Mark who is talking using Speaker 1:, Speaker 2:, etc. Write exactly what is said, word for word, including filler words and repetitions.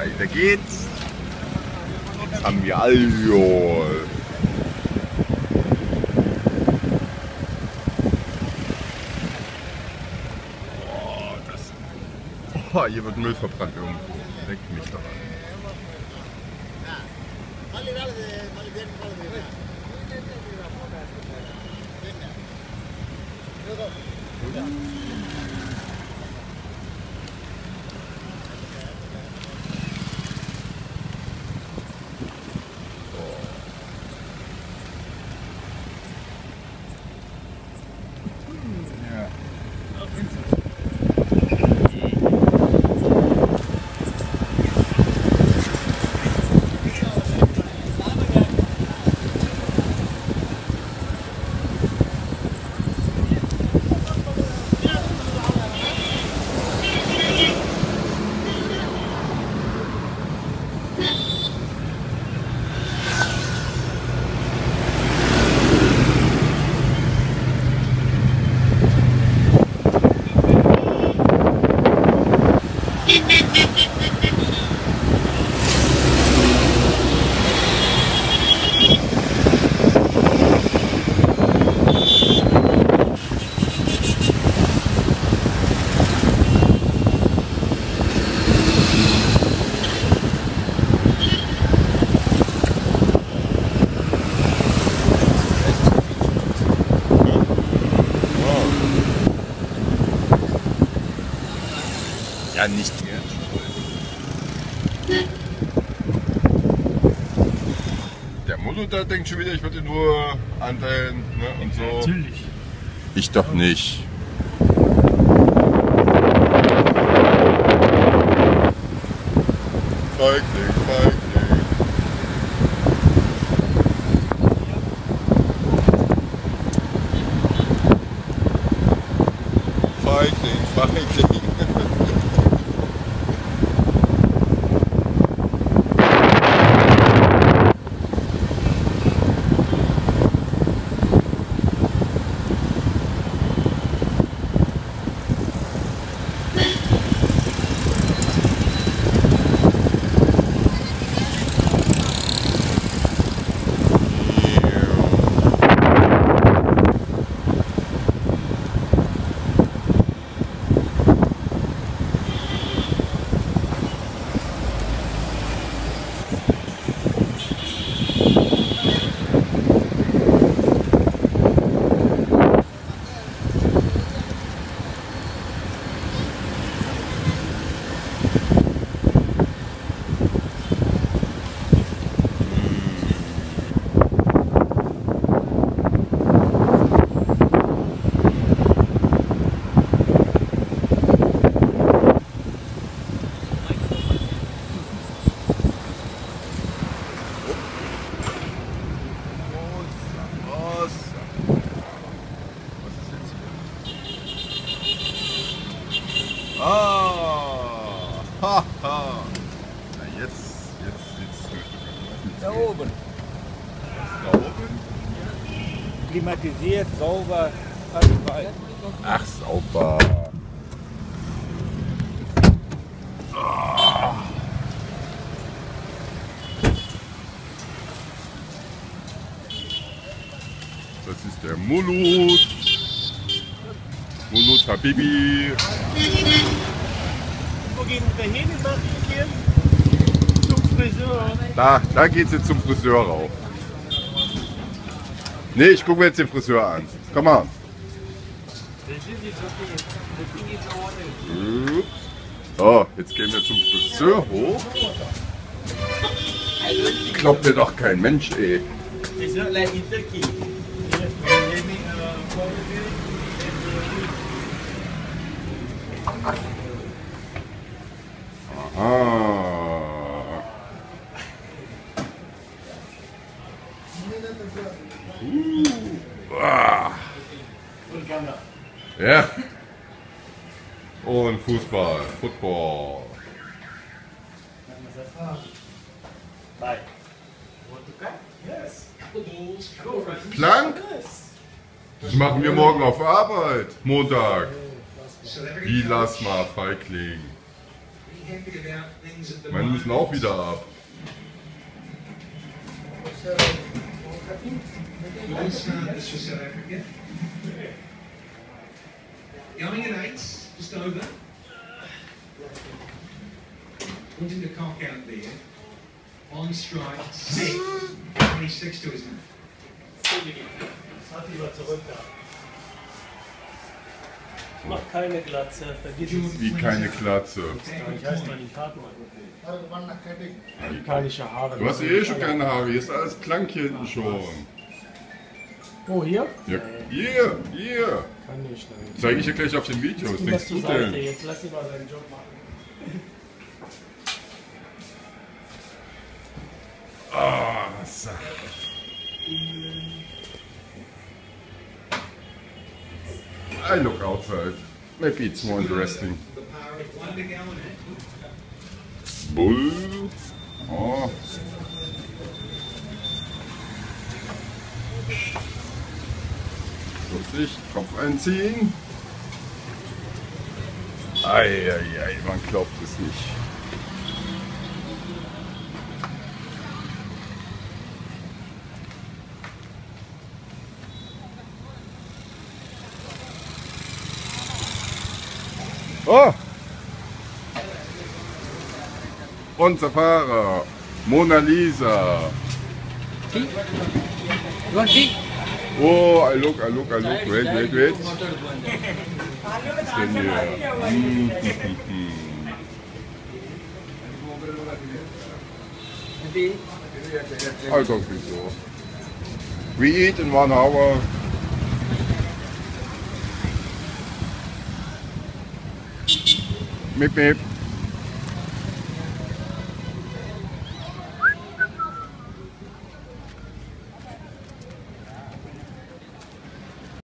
Speaker 1: Weiter geht's. Jetzt haben wir Alkohol. Oh, das. Oh, hier wird Müll verbrannt irgendwo. Leckt mich doch an. Ja, nicht mehr. Der Mono, der denkt schon wieder, ich würde nur anteilen, ne, und so.
Speaker 2: Natürlich.
Speaker 1: Ich doch nicht. Feigling, Feigling. Feigling, Feigling. Ah, haha. Na jetzt, jetzt, jetzt.
Speaker 2: Da oben.
Speaker 1: Da oben?
Speaker 2: Klimatisiert, sauber, alles frei.
Speaker 1: Ach, sauber. Ah. Das ist der Mulut. Mulut Habibi.
Speaker 2: Wo gehen wir hin? Hier? Zum Friseur.
Speaker 1: Da, da geht's jetzt zum Friseur rauf. Nee, ich gucke mir jetzt den Friseur an. Komm mal. So, jetzt gehen wir zum Friseur hoch. Glaubt mir doch kein Mensch, ey. Aha. Uh. Ah. Ja. Und Fußball, Football. Plank? Das machen wir morgen auf Arbeit, Montag. Wie lass mal, Feigling. Meine müssen auch wieder ab.
Speaker 3: Going at eight, just over. Wanting to cock out there. On strike, six. twenty-six to his name.
Speaker 2: Hat lieber zurück da. Mach keine Glatze, vergiss es.
Speaker 1: Wie keine Glatze.
Speaker 2: Ich heiße mal die Karten an. Afrikanische Haare.
Speaker 1: Du hast ja eh schon keine Haare, hier ist alles blank hier hinten schon.
Speaker 2: Oh, hier?
Speaker 1: Ja, hier, hier.
Speaker 2: Kann nicht. Nein.
Speaker 1: Zeige ich dir gleich auf den Videos.
Speaker 2: Jetzt
Speaker 1: Denkst
Speaker 2: zur
Speaker 1: du
Speaker 2: Seite,
Speaker 1: denn?
Speaker 2: jetzt lass ihn mal seinen Job machen.
Speaker 1: Ah, so. I look outside. Maybe it's more interesting.
Speaker 3: The power of one to go in it.
Speaker 1: Bull. Oh. Vorsicht, Kopf einziehen. Eieiei, man glaubt es nicht. Oh! Unser Fahrer, Mona Lisa.
Speaker 4: You want tea?
Speaker 1: Oh, I look, I look, I look. Wait, wait, wait. Was ist denn hier? Hm, hm, hm, hm. I don't think so. We eat in one hour. Meep, meep.